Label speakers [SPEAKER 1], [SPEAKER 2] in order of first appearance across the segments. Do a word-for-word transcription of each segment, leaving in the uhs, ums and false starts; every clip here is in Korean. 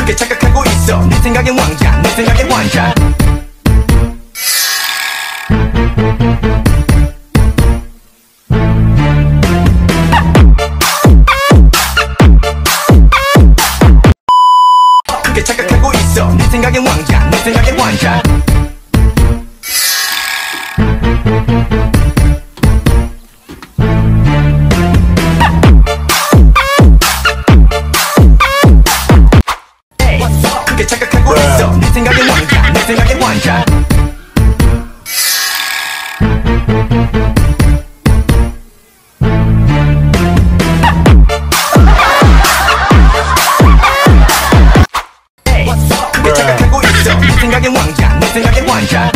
[SPEAKER 1] 그렇게 착각하고 있어. 내 생각엔 왕자, 내 생각엔 왕자. 그렇게 착각하고 있어. 내 생각엔 왕자, 내 생각엔 왕자. 그렇게 착각하고 있어. 내 생각엔 왕자, 내 생각엔 왕자. 그렇게 착각하고 있어. 내 생각엔 왕자, 내 생각엔 왕자.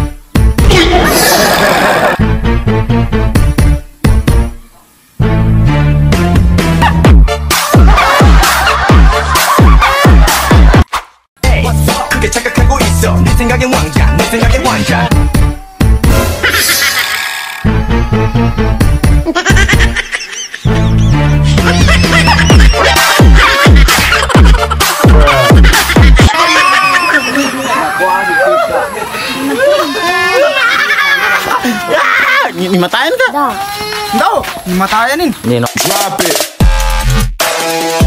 [SPEAKER 1] 그렇게 착각하고 있어. 내 생각엔 왕자, 내 생각엔 왕자.
[SPEAKER 2] Mimatayan ka?
[SPEAKER 3] Daw.
[SPEAKER 2] Daw, mimatayanin.
[SPEAKER 1] Drop it.